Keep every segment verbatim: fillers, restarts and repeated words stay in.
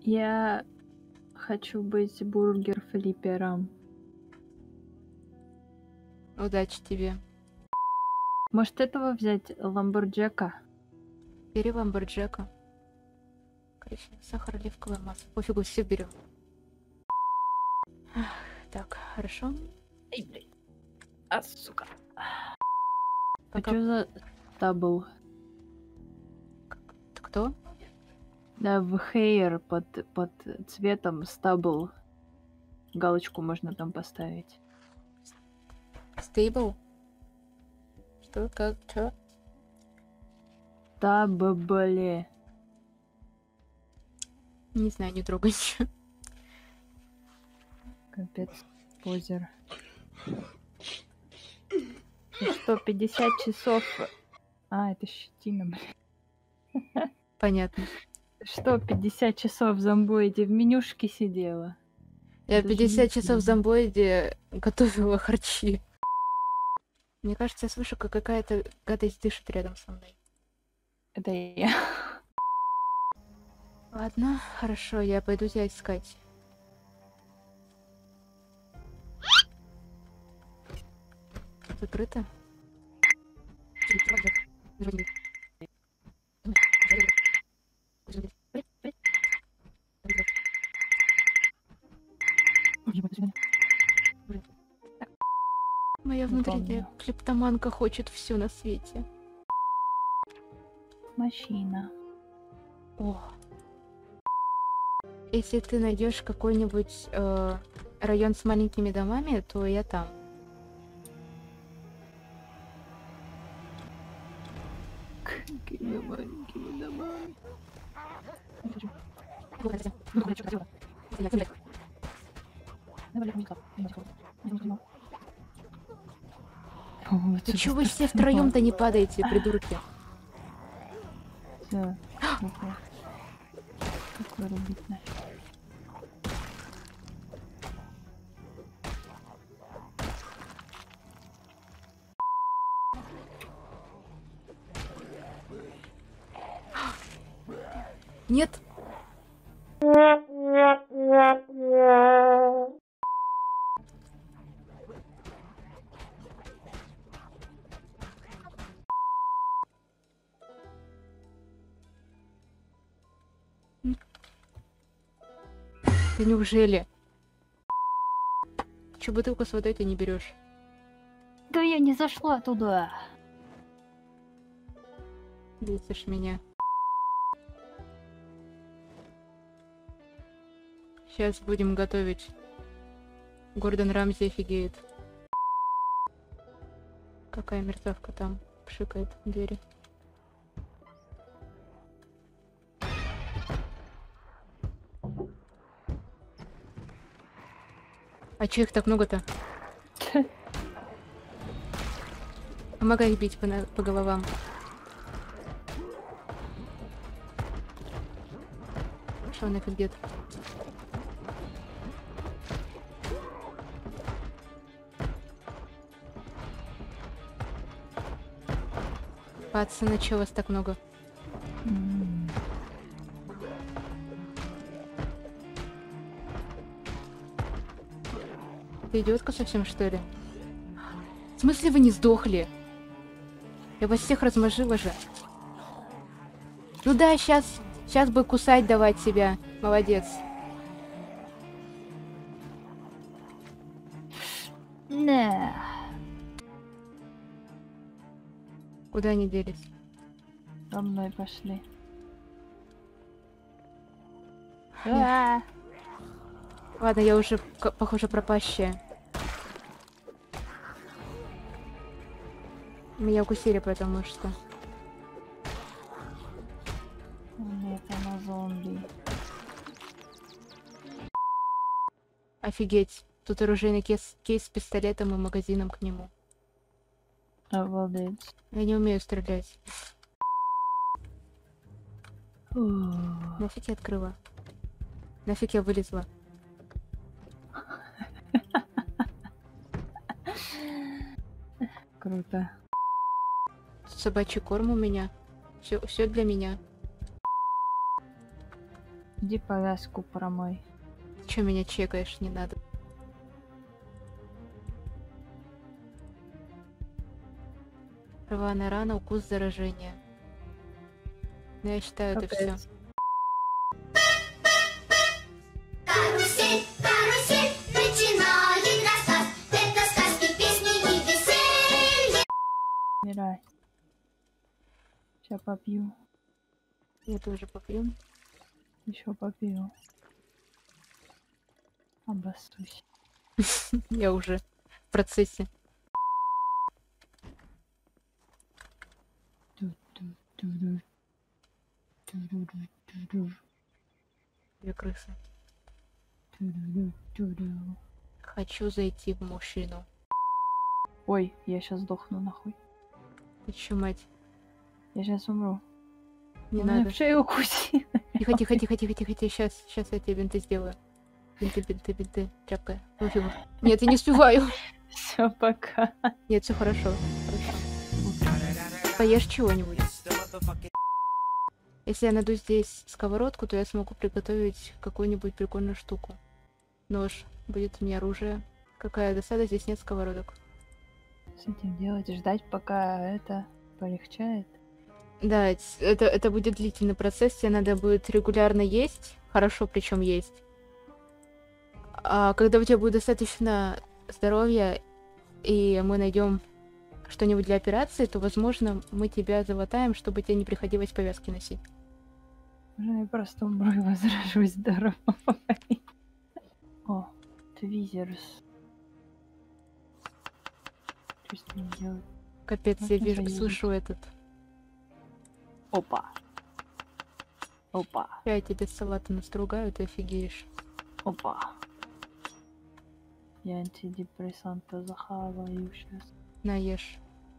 Я хочу быть бургер-флиппером. Удачи тебе. Может, этого взять, ламборджека? Бери ламборджека. Коричневый сахар, оливковое масло. Пофигу, все берем. Так, хорошо. Эй, блядь. А, сука. А Пока... что за табл? Кто? Да, в hair под, под цветом стабл. Галочку можно там поставить. Стейбл? Что? Как? Чё? Таббле. Не знаю, не трогай ничего. Капец, позер. Ты что, пятьдесят часов... А, это щетина, блин. Понятно. Что, пятьдесят часов в зомбоиде в менюшке сидела? Я Даже пятьдесят не часов в знаю. зомбоиде готовила харчи. Мне кажется, я слышу, как какая-то гадость дышит рядом со мной. Это я. Ладно, хорошо, я пойду тебя искать. Закрыто? Моя внутренняя клептоманка хочет все на свете. Машина. О. Если ты найдешь какой-нибудь э, район с маленькими домами, то я там. Какими маленькими домами. Ты чего вы все втроем-то не падаете, придурки? Всё. Какой рубить нафиг. Нет. Да неужели? Че, бутылку с водой ты не берешь? Да я не зашла туда. Бесишь меня. Сейчас будем готовить. Гордон Рамзи офигеет. Какая мерзавка там пшикает в двери. А чё их так много-то? Помогай их бить по, на... по головам. Что он нафиг где-то? Пацаны, чё вас так много? Mm. Ты идиотка совсем, что ли? В смысле вы не сдохли? Я вас всех размажила же. Ну да, сейчас, сейчас бы кусать давать себя. Молодец. Не. Куда они делись? За мной пошли. А! Ладно, я уже, похоже, пропащая. Меня укусили, потому что... Нет, она зомби. Офигеть. Тут оружейный кейс, кейс с пистолетом и магазином к нему. Обалдеть. Я не умею стрелять. Фу. Нафиг я открыла? Нафиг я вылезла? Круто. Собачий корм у меня. Все, все для меня. Иди повязку промой. Чё меня чекаешь? Не надо. Рваная рана, укус, заражения. Ну, я считаю, это все. Капец. Карусель, карусель, начинает рассказ. Это сказки, песни и веселье. Умирай. Сейчас попью. Я тоже попью. Еще попью. Обоссусь. Я уже в процессе. Ту-ту-ту-ду. Ту-ду-ду-ту-ду. Две крысы. Ту-ду-ду-ту-ду. Хочу зайти в мужчину. Ой, я сейчас сдохну нахуй. Ты чё, мать? Я сейчас умру. Не Он меня надо. в шею укусил. Тихо, тихо, тихо, тихо, тихо, тихо. Сейчас, сейчас я тебе бинты сделаю. Бинты, бинты, бинты. Тряпка. Пофигу. Нет, я не успеваю. Все, пока. Нет, все хорошо. Хорошо. Поешь чего-нибудь. Если я найду здесь сковородку, то я смогу приготовить какую-нибудь прикольную штуку. Нож. Будет у меня оружие. Какая досада, здесь нет сковородок. С этим делать? Ждать, пока это полегчает? Да, это, это будет длительный процесс, тебе надо будет регулярно есть, хорошо причем есть. А когда у тебя будет достаточно здоровья, и мы найдем что-нибудь для операции, то, возможно, мы тебя заватаем, чтобы тебе не приходилось повязки носить. Уже я просто умру и возражусь здоровой. О, твизерс. Что с ним делать? Капец, Можно я вижу, заедать? слышу этот. Опа. Опа. Я тебе салата настругаю, ты офигеешь. Опа. Я антидепрессанта захаваю сейчас. Наешь.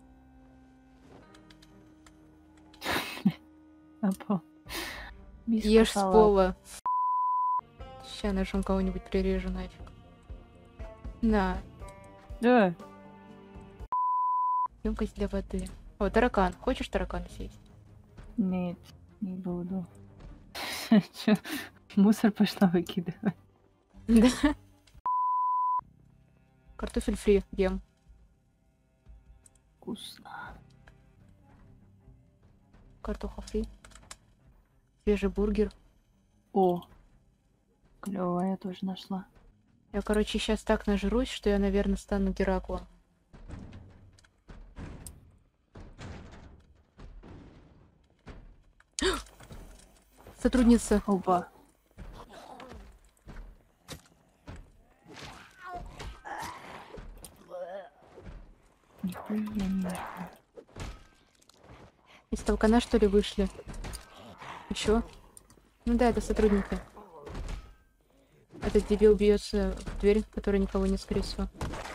Опа. Миска Ешь с салата. пола. Ща ножом кого-нибудь прирежу нафиг. На, Да. емкость для воды. О, таракан. Хочешь таракана съесть? Нет, не буду. Чё, мусор пошла выкидывать. Да. Картофель фри ем. Вкусно. Картоха фри. Свежий бургер. О, клево, я тоже нашла. Я, короче, сейчас так нажрусь, что я, наверное, стану Гераклом. Сотрудница. Опа. Нихуя не вижу. Из толкана, что ли, вышли? Еще? Ну да, это сотрудники. Этот дебил бьется в дверь, в которой никого нет, скорее всего.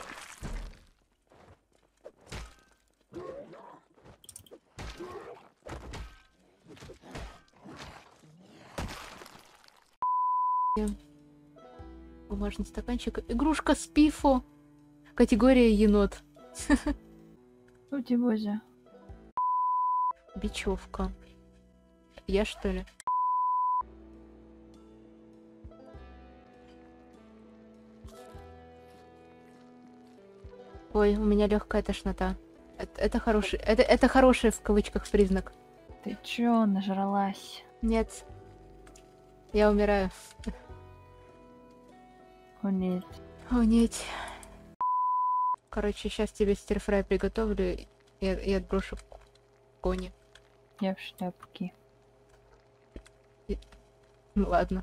Бумажный стаканчик. Игрушка с пифо. Категория енот. У тебя же. Бечевка. Я, что ли? Ой, у меня легкая тошнота. Это, это хороший, это, это хороший в кавычках признак. Ты чё, нажралась? Нет. Я умираю. О нет. О, нет. Короче, сейчас тебе стирфрай приготовлю и, и отброшу в кони. Я в шляпке. Ну ладно.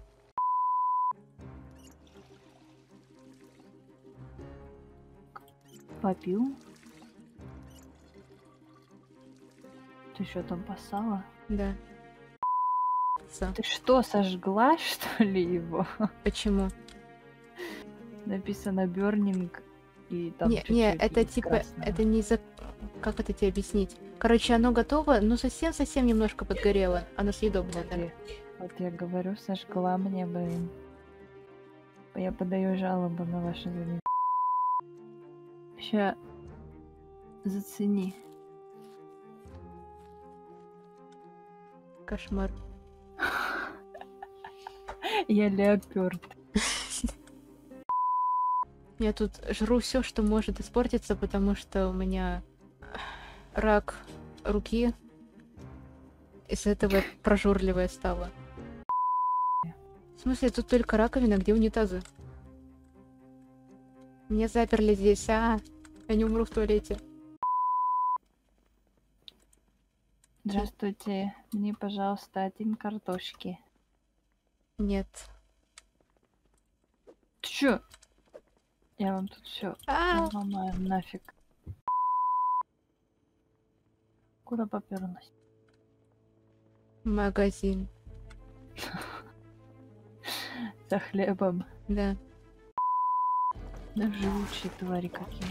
Попил? Ты что там поссала? Да. Со. Ты что, сожгла, что ли, его? Почему? Написано burning и там Не, чуть-чуть не, это есть типа, красного. это не за... Как это тебе объяснить? Короче, оно готово, но совсем-совсем немножко подгорело. Оно съедобное, Вот да. я, вот я говорю, сожгла мне, блин. Я подаю жалобу на ваше заведение. Ща зацени. Я леопард. Я тут жру все, что может испортиться, потому что у меня рак руки. Из-за этого прожорливая стала. В смысле, тут только раковина, где унитазы? Меня заперли здесь, а? Я не умру в туалете. Здравствуйте. Мне, пожалуйста, один картошки. Нет. Ты чё? Я вам тут все А, ломаю нафиг. Куда попёрлась? магазин. За хлебом. Да. Да живучие твари какие.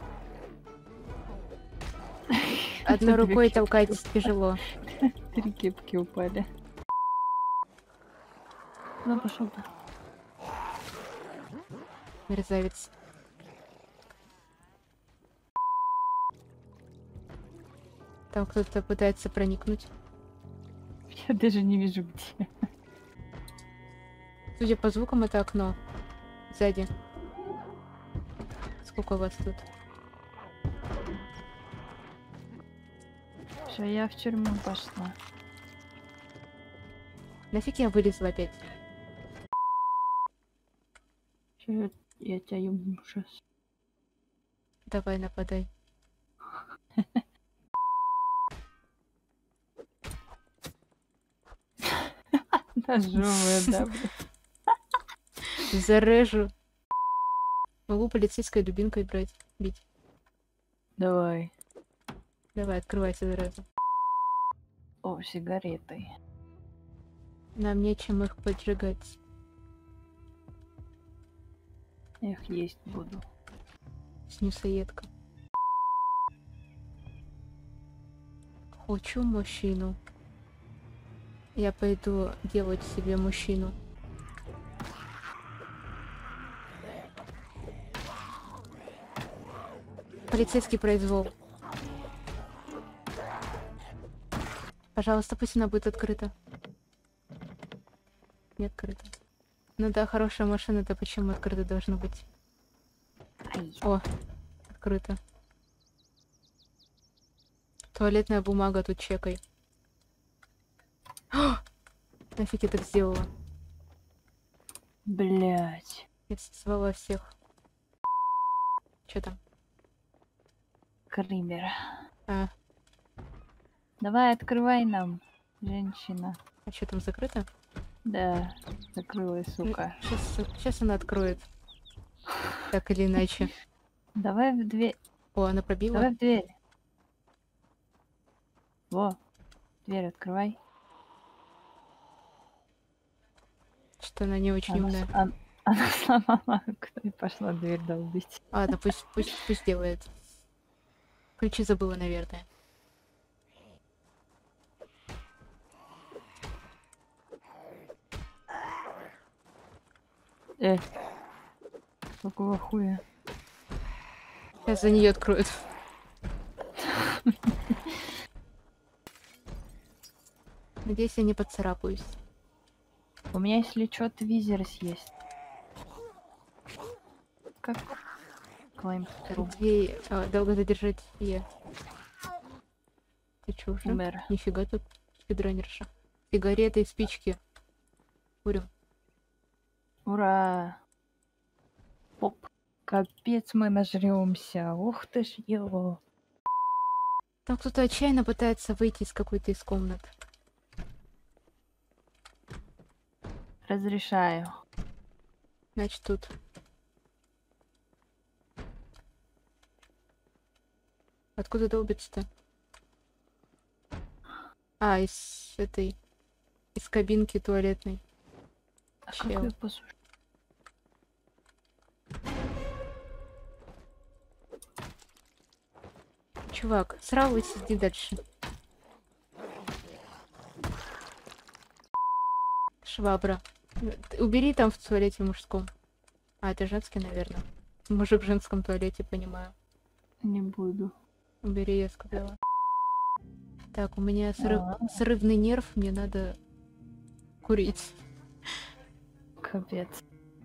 Одной Две рукой кепки. толкать тяжело. Три кепки упали. Ну, пошел ты. Мерзавец. Там кто-то пытается проникнуть. Я даже не вижу, где. Судя по звукам, это окно. Сзади. Сколько вас тут? Все, я в тюрьму пошла. Нафиг я вылезла опять? Чё я, я тебя ебну сейчас. Давай, нападай. Ножовая, да, блин. Зарежу. Могу полицейской дубинкой брать. Бить. Давай. Давай, открывайся, зараза. О, сигареты. Нам нечем их поджигать. Я их есть буду. Снюсоедка. Хочу мужчину. Я пойду делать себе мужчину. Полицейский произвол. Пожалуйста, пусть она будет открыта. Не открыта. Ну да, хорошая машина-то почему открыта должна быть? Ай. О, открыто. Туалетная бумага тут чекай. О! Нафиг я так сделала? Блять. Я созвала всех. Чё там? Кример. А, Давай, открывай нам, женщина. а что там закрыто? Да, закрылась, сука. Сейчас, сейчас она откроет. Так или иначе. Давай в дверь. О, она пробила. Давай в дверь. Во, дверь открывай. Что она не очень Она, умная. с- ан- она сломала окно и пошла дверь долбить. Ладно, пусть, пусть, пусть делает. Ключи забыла, наверное. Э, какого хуя? Сейчас за нее откроют. Надеюсь, я не поцарапаюсь. У меня, если что, твизерс есть. Как? Клейм тру. Где а, долго задержать я? Ты чё уже? Умер. Нифига тут спидранерша. Сигареты и спички. Курим. Ура! Поп. Капец, мы нажремся. Ух ты ж его. Там кто-то отчаянно пытается выйти из какой-то из комнат. Разрешаю. Значит, тут. Откуда долбится-то? А, из этой... Из кабинки туалетной. А Чел. какой послушай? Чувак, сразу сиди дальше. Швабра. Ты убери там в туалете мужском. А, это женский, наверное. Мужик в женском туалете, понимаю. Не буду. Убери, я сказала. Так, у меня срыв... А. срывный нерв, мне надо курить. Капец.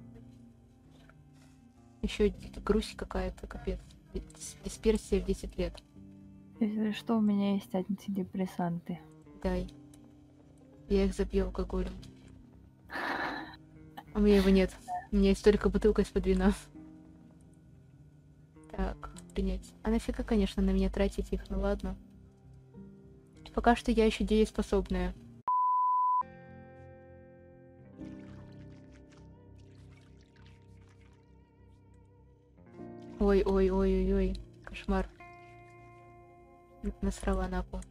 Еще грусть какая-то, капец. Дис- Дисперсия в десять лет. Если что, у меня есть антидепрессанты. Дай. Я их забью алкоголем. А у меня его нет. У меня есть только бутылка из-под вина. Так, принять. А нафига, конечно, на меня тратить их, ну ладно. Пока что я еще дееспособная. Ой-ой-ой-ой-ой. Кошмар. Н- Насрала на пол.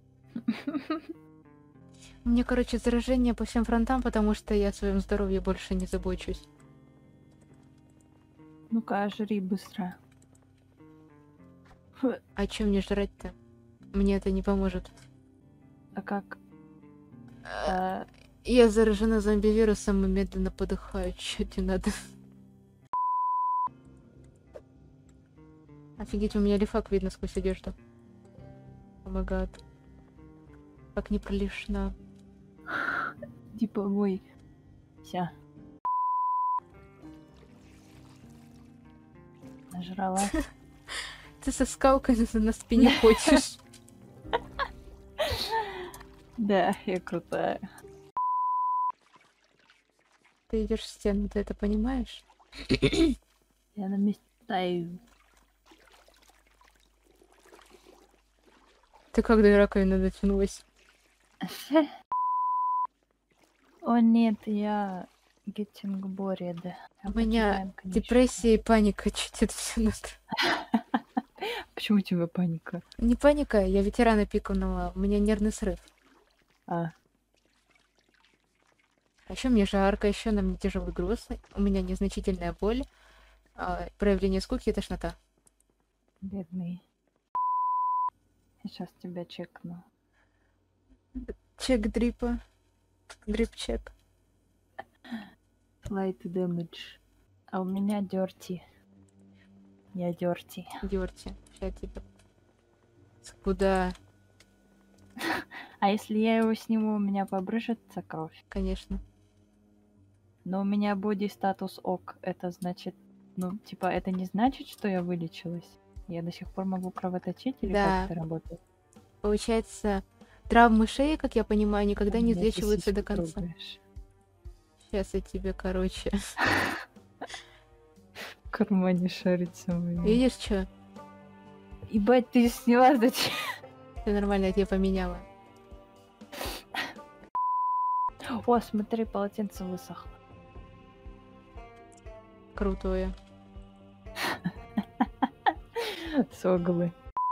У меня, короче, заражение по всем фронтам, потому что я о своем здоровье больше не забочусь. Ну-ка, жри быстро. А чем мне жрать-то? Мне это не поможет. А как? А, Я заражена зомби-вирусом и медленно подыхаю. Чё тебе надо? Офигеть, у меня лифак видно сквозь одежду. О май гад. Как не пролишна. типа мой. Вся. Нажралась. Ты со скалкой на, на спине хочешь. Да, я крутая. Ты идешь в стену, ты это понимаешь? Я на месте стою. Ты как до раковины дотянулась? О нет, я getting bored. У меня депрессия и паника. Чё тебе это всё надо? Почему у тебя паника? Не паника, я ветерана пиканула. У меня нервный срыв. А, А еще мне жарко, еще на мне тяжелый груз. У меня незначительная боль, а, проявление скуки и тошнота. бедный. Я сейчас тебя чекну. Чек дрипа. Дрип-чек. Slight damage. А у меня дёрти. Я дёрти. Дёрти. Сейчас тебе. Куда? А если я его сниму, у меня побрыжется кровь. Конечно. Но у меня боди статус ок. Это значит... Ну, типа, это не значит, что я вылечилась. Я до сих пор могу кровоточить или Да. как это работает? Получается, травмы шеи, как я понимаю, никогда не Меня ты излечиваются до сиську конца. трогаешь. Сейчас я тебе, короче. В кармане шарится у меня. Видишь, что? Ебать, ты сняла зачем? Все нормально, я тебе поменяла. О, смотри, полотенце высохло. Крутое. Соглы.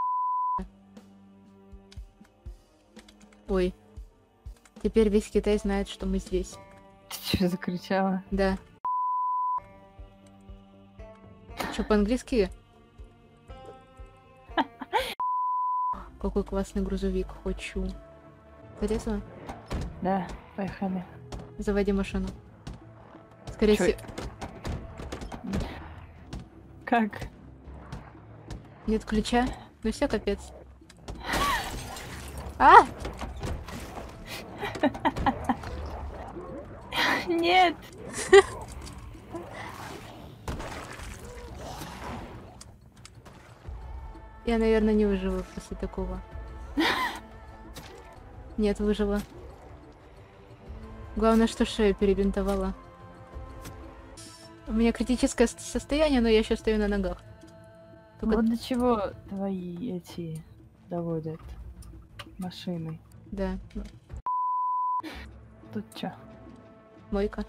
Ой. Теперь весь Китай знает, что мы здесь. Ты что закричала? Да. Что, по-английски? Какой классный грузовик, хочу. Залезла? Да, поехали. Заводи машину. Скорее Чё? всего... Как? Нет ключа? Ну все, капец. А! Нет! Я, наверное, не выживу после такого. Нет, выжила. Главное, что шею перебинтовала. У меня критическое с- состояние, но я еще стою на ногах. Только- Вот до чего твои эти доводят машины. Да, ну, Тут чё? мойка.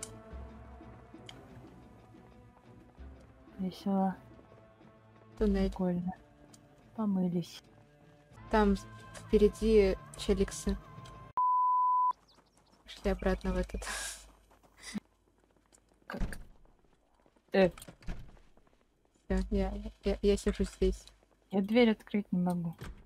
Весело, Туннель. прикольно. Помылись. Там впереди челиксы. Шли обратно в этот. Как? Э, Всё, я, я, я сижу здесь. я дверь открыть не могу.